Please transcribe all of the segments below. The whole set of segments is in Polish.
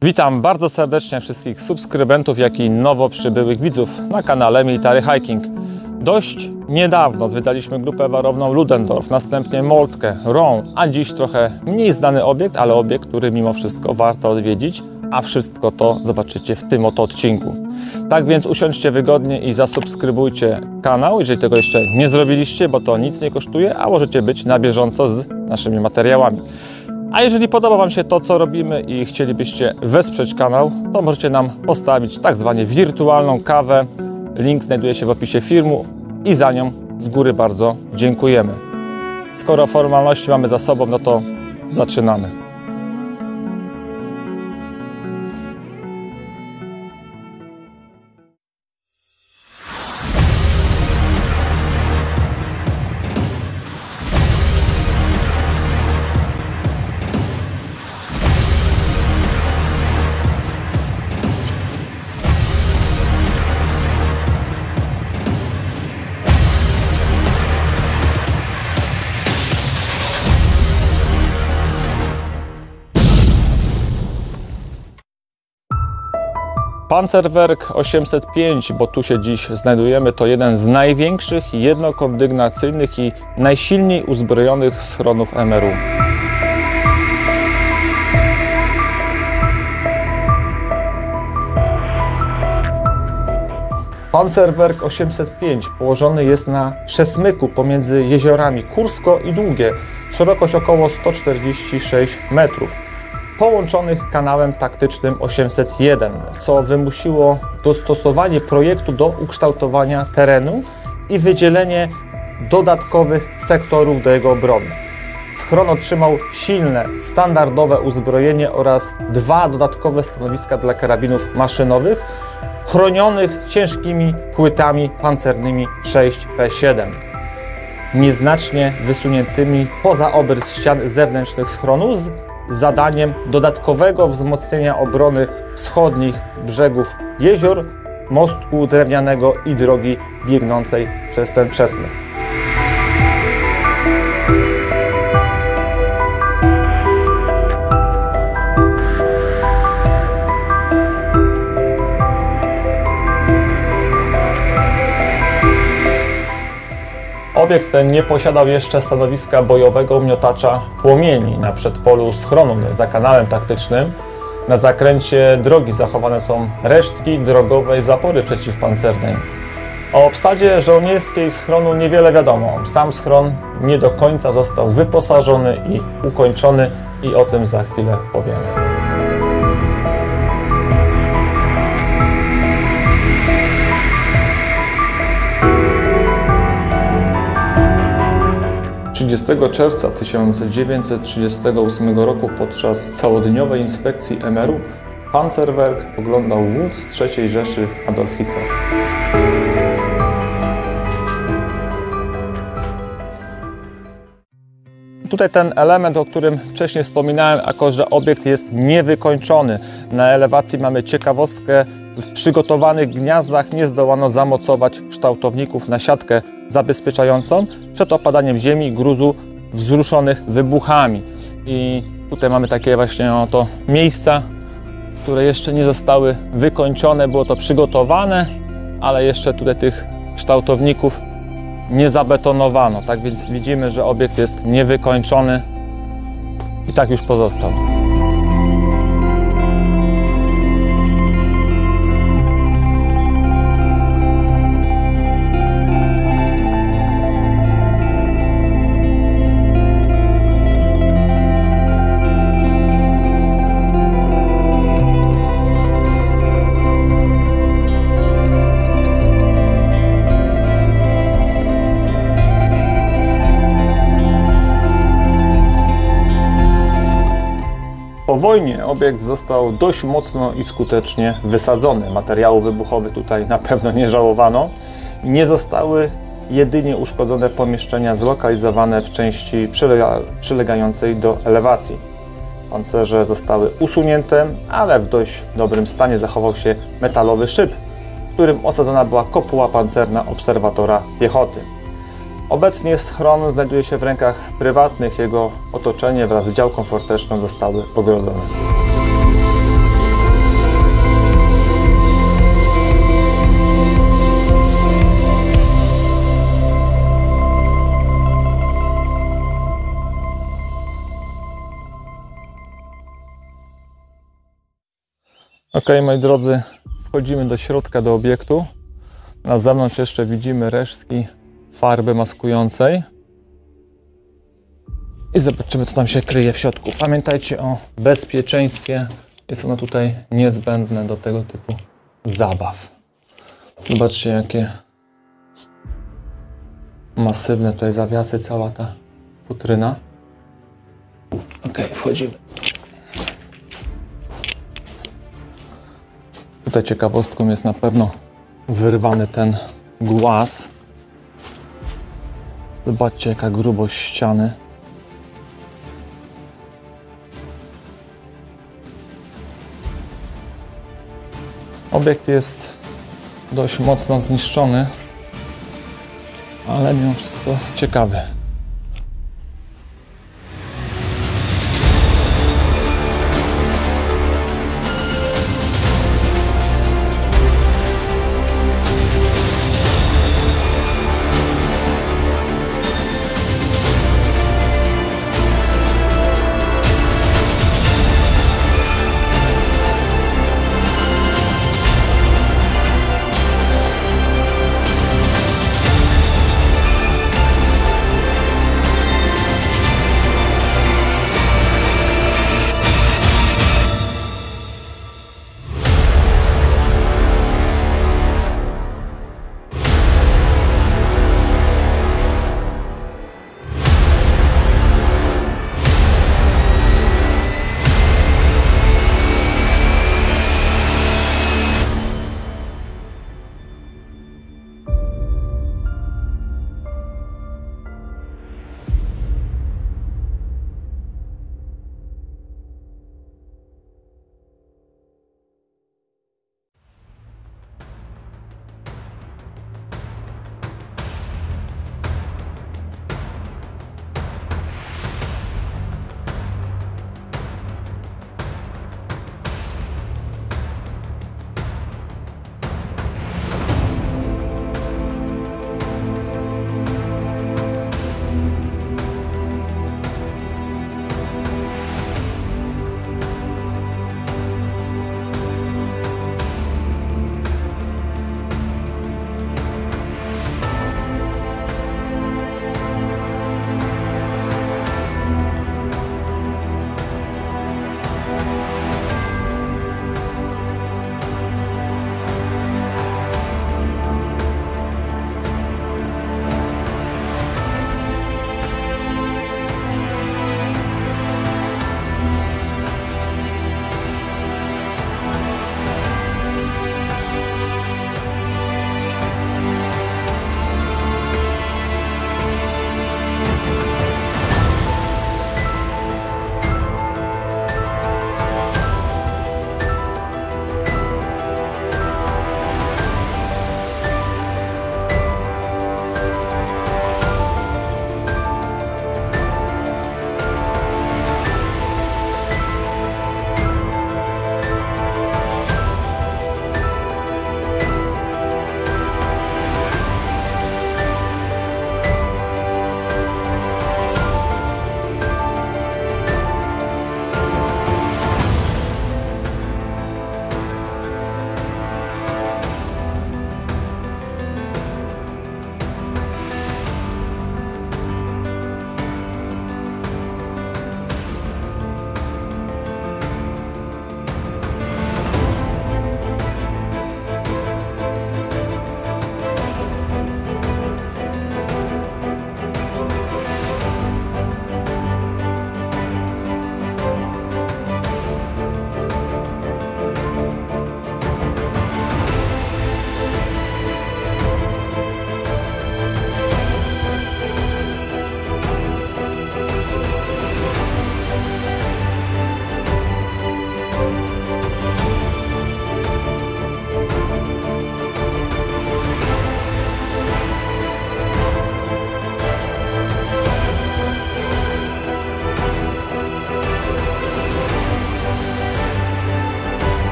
Witam bardzo serdecznie wszystkich subskrybentów, jak i nowo przybyłych widzów na kanale Military Hiking. Dość niedawno zwiedzaliśmy grupę warowną Ludendorff, następnie Moltke, Rhön, a dziś trochę mniej znany obiekt, ale obiekt, który mimo wszystko warto odwiedzić, a wszystko to zobaczycie w tym oto odcinku. Tak więc usiądźcie wygodnie i zasubskrybujcie kanał, jeżeli tego jeszcze nie zrobiliście, bo to nic nie kosztuje, a możecie być na bieżąco z naszymi materiałami. A jeżeli podoba Wam się to, co robimy i chcielibyście wesprzeć kanał, to możecie nam postawić tak zwaną wirtualną kawę. Link znajduje się w opisie filmu i za nią z góry bardzo dziękujemy. Skoro formalności mamy za sobą, no to zaczynamy. Panzerwerk 805, bo tu się dziś znajdujemy, to jeden z największych, jednokondygnacyjnych i najsilniej uzbrojonych schronów MRU. Panzerwerk 805 położony jest na przesmyku pomiędzy jeziorami Kursko i Długie, szerokość około 146 metrów. Połączonych kanałem taktycznym 801, co wymusiło dostosowanie projektu do ukształtowania terenu i wydzielenie dodatkowych sektorów do jego obrony. Schron otrzymał silne, standardowe uzbrojenie oraz 2 dodatkowe stanowiska dla karabinów maszynowych, chronionych ciężkimi płytami pancernymi 6P7, nieznacznie wysuniętymi poza obrys ścian zewnętrznych schronu, z zadaniem dodatkowego wzmocnienia obrony wschodnich brzegów jezior, mostku drewnianego i drogi biegnącej przez ten przesmyk. Obiekt ten nie posiadał jeszcze stanowiska bojowego miotacza płomieni na przedpolu schronu za kanałem taktycznym. Na zakręcie drogi zachowane są resztki drogowej zapory przeciwpancernej. O obsadzie żołnierskiej schronu niewiele wiadomo. Sam schron nie do końca został wyposażony i ukończony i o tym za chwilę powiemy. Czerwca 1938 roku podczas całodniowej inspekcji MRU Panzerwerk oglądał wódz III Rzeszy Adolf Hitler. Tutaj ten element, o którym wcześniej wspominałem, jako że obiekt jest niewykończony. Na elewacji mamy ciekawostkę: w przygotowanych gniazdach nie zdołano zamocować kształtowników na siatkę zabezpieczającą przed opadaniem ziemi i gruzu wzruszonych wybuchami. I tutaj mamy takie właśnie oto miejsca, które jeszcze nie zostały wykończone. Było to przygotowane, ale jeszcze tutaj tych kształtowników nie zabetonowano. Tak więc widzimy, że obiekt jest niewykończony i tak już pozostał. Po wojnie obiekt został dość mocno i skutecznie wysadzony. Materiałów wybuchowych tutaj na pewno nie żałowano. Nie zostały jedynie uszkodzone pomieszczenia zlokalizowane w części przylegającej do elewacji. Pancerze zostały usunięte, ale w dość dobrym stanie zachował się metalowy szyb, w którym osadzona była kopuła pancerna obserwatora piechoty. Obecnie schron znajduje się w rękach prywatnych, jego otoczenie wraz z działką forteczną zostały ogrodzone. Ok, moi drodzy, wchodzimy do środka, do obiektu. Na zewnątrz jeszcze widzimy resztki farby maskującej. I zobaczymy, co tam się kryje w środku. Pamiętajcie o bezpieczeństwie. Jest ono tutaj niezbędne do tego typu zabaw. Zobaczcie, jakie masywne tutaj zawiasy, cała ta futryna. Ok, wchodzimy. Tutaj ciekawostką jest na pewno wyrwany ten głaz. Zobaczcie, jaka grubość ściany. Obiekt jest dość mocno zniszczony, ale mimo wszystko ciekawy.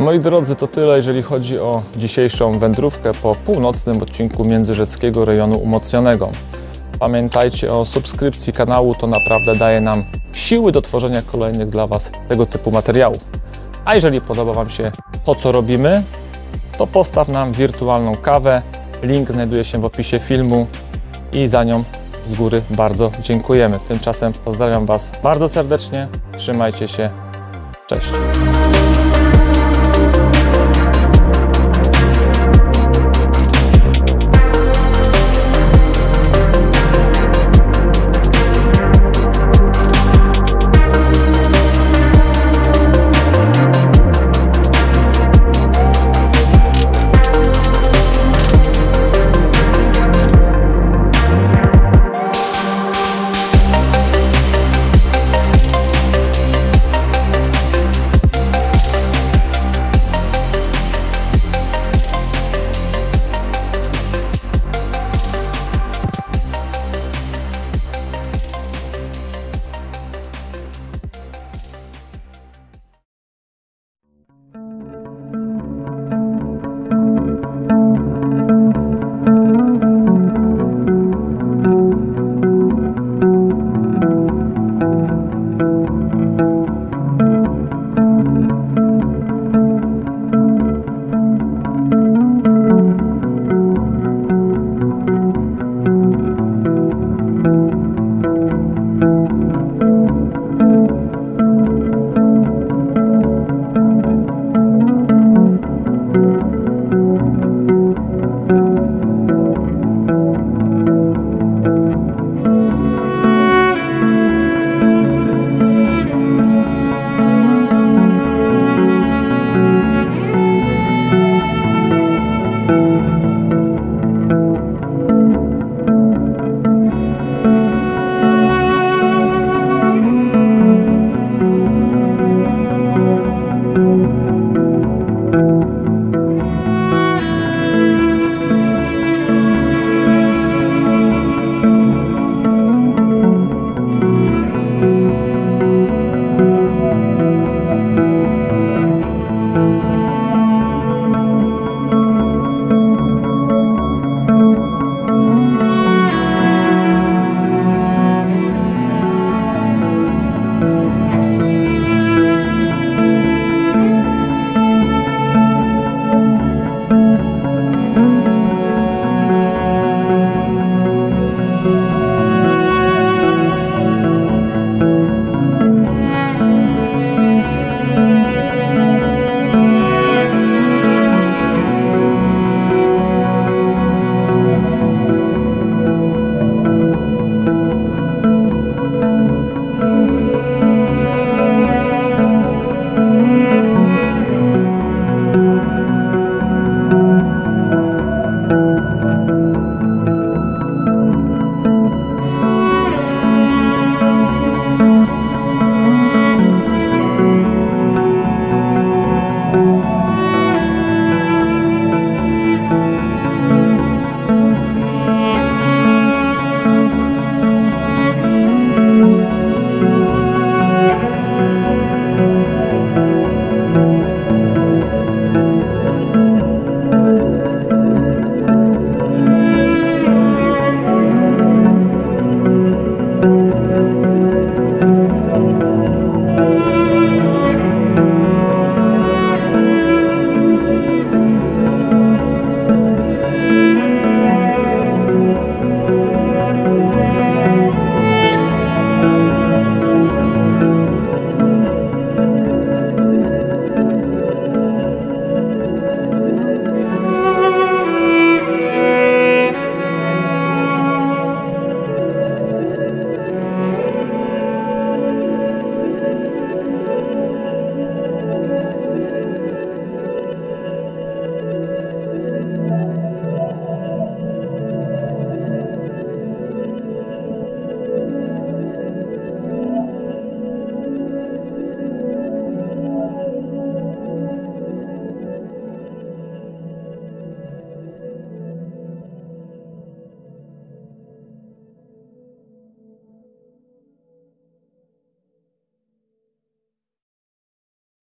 Moi drodzy, to tyle, jeżeli chodzi o dzisiejszą wędrówkę po północnym odcinku Międzyrzeckiego Rejonu Umocnionego. Pamiętajcie o subskrypcji kanału, to naprawdę daje nam siły do tworzenia kolejnych dla Was tego typu materiałów. A jeżeli podoba Wam się to, co robimy, to postaw nam wirtualną kawę. Link znajduje się w opisie filmu i za nią z góry bardzo dziękujemy. Tymczasem pozdrawiam Was bardzo serdecznie, trzymajcie się, cześć!